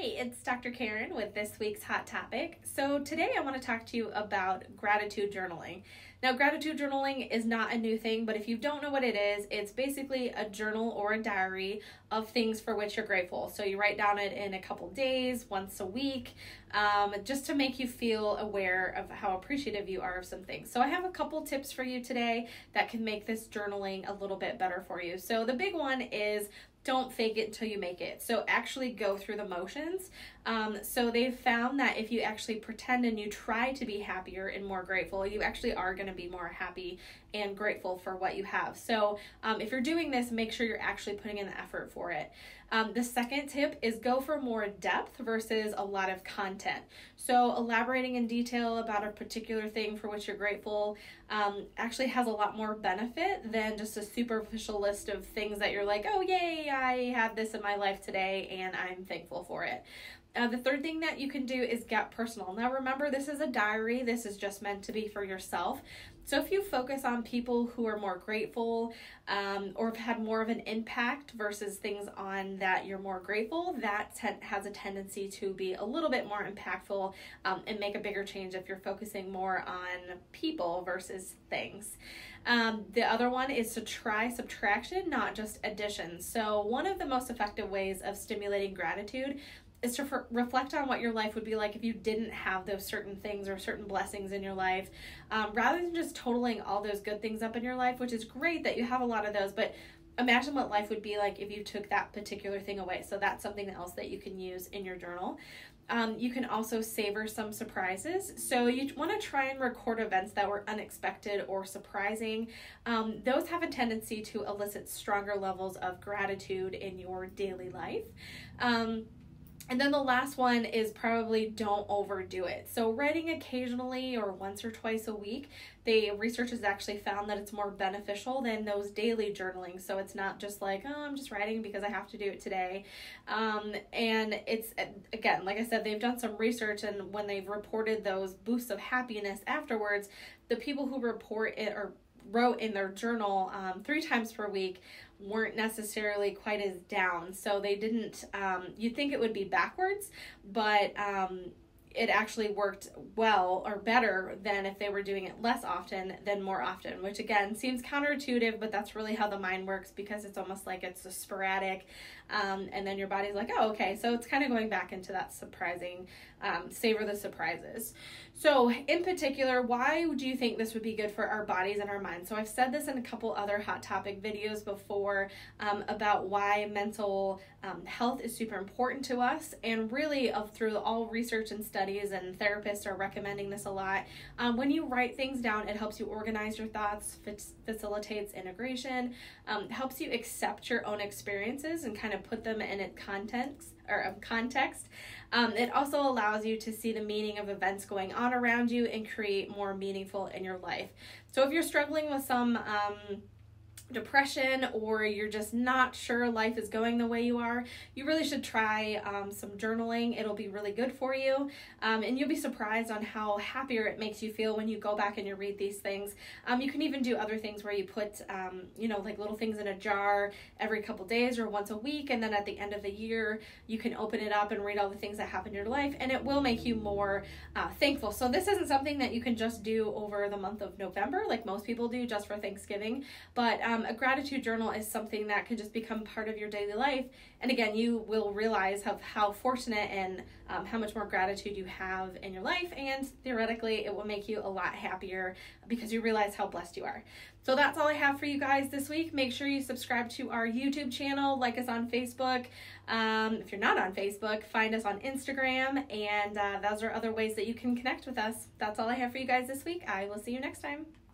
Hey, it's Dr. Karen with this week's Hot Topic. So today I want to talk to you about gratitude journaling. Now, gratitude journaling is not a new thing, but if you don't know what it is, it's basically a journal or a diary of things for which you're grateful. So you write down it in a couple days, once a week, just to make you feel aware of how appreciative you are of some things. So I have a couple tips for you today that can make this journaling a little bit better for you. So the big one is don't fake it until you make it. So actually go through the motions. So they've found that if you actually pretend and you try to be happier and more grateful, you actually are going to be more happy and grateful for what you have. So if you're doing this, make sure you're actually putting in the effort for it. The second tip is go for more depth versus a lot of content. So elaborating in detail about a particular thing for which you're grateful actually has a lot more benefit than just a superficial list of things that you're like, oh yay, I had this in my life today and I'm thankful for it. The third thing that you can do is get personal. Now remember, this is a diary. This is just meant to be for yourself. So if you focus on people who are more grateful or have had more of an impact versus things on that you're more grateful, that has a tendency to be a little bit more impactful and make a bigger change if you're focusing more on people versus things. The other one is to try subtraction, not just addition. So one of the most effective ways of stimulating gratitude is to reflect on what your life would be like if you didn't have those certain things or certain blessings in your life, rather than just totaling all those good things up in your life, which is great that you have a lot of those, but imagine what life would be like if you took that particular thing away. So that's something else that you can use in your journal. You can also savor some surprises. So you want to try and record events that were unexpected or surprising. Those have a tendency to elicit stronger levels of gratitude in your daily life. And then the last one is probably don't overdo it. So writing occasionally or once or twice a week, research has actually found that it's more beneficial than those daily journaling. So it's not just like, oh, I'm just writing because I have to do it today. And it's, again, like I said, they've done some research, and when they've reported those boosts of happiness afterwards, the people who report it or wrote in their journal 3 times per week weren't necessarily quite as down. So they didn't, you'd think it would be backwards, but it actually worked well or better than if they were doing it less often than more often, which again seems counterintuitive, but that's really how the mind works, because it's almost like it's a sporadic, and then your body's like, oh, okay. So it's kind of going back into that surprising, savor the surprises. So in particular, why do you think this would be good for our bodies and our minds? So I've said this in a couple other Hot Topic videos before about why mental health is super important to us, and really through all research and studies, and therapists are recommending this a lot. When you write things down, it helps you organize your thoughts, facilitates integration, helps you accept your own experiences and kind of put them in its context. It also allows you to see the meaning of events going on around you and create more meaningful in your life. So if you're struggling with some depression, or you're just not sure life is going the way you are, you really should try some journaling. It'll be really good for you, and you'll be surprised on how happier it makes you feel when you go back and you read these things. You can even do other things where you put like little things in a jar every couple days or once a week, and then at the end of the year you can open it up and read all the things that happened in your life, and it will make you more thankful. So this isn't something that you can just do over the month of November like most people do just for Thanksgiving, but a gratitude journal is something that can just become part of your daily life. And again, you will realize how fortunate and how much more gratitude you have in your life, and theoretically it will make you a lot happier because you realize how blessed you are. So that's all I have for you guys this week. Make sure you subscribe to our YouTube channel, like us on Facebook. If you're not on Facebook, find us on Instagram, and those are other ways that you can connect with us. That's all I have for you guys this week. I will see you next time.